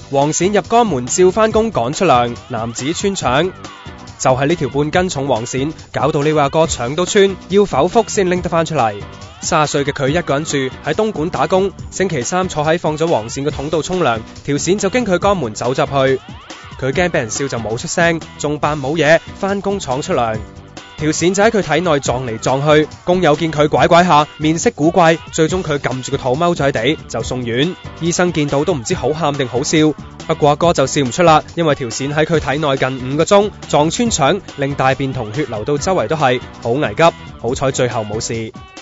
黃鱔入肛門照返工趕出糧，男子穿腸。就係呢條半斤重黃鱔，搞到呢位阿哥腸都穿，要剖腹先拎得翻出嚟。30歲嘅佢一個人住喺東莞打工，星期三坐喺放咗黃鱔嘅桶度沖涼，條鱔就經佢肛門走入去。佢驚俾人笑就冇出聲，仲扮冇嘢，翻工闖出糧。條鱔就喺佢體內撞嚟撞去，工友見佢拐拐下，面色古怪，最終佢撳住個肚踎咗喺地，就送院。醫生見到都唔知好喊定好笑，不過阿哥就笑唔出啦，因為條鱔喺佢體內近5個鐘，撞穿腸，令大便同血流到周圍都係，好危急。好彩最後冇事。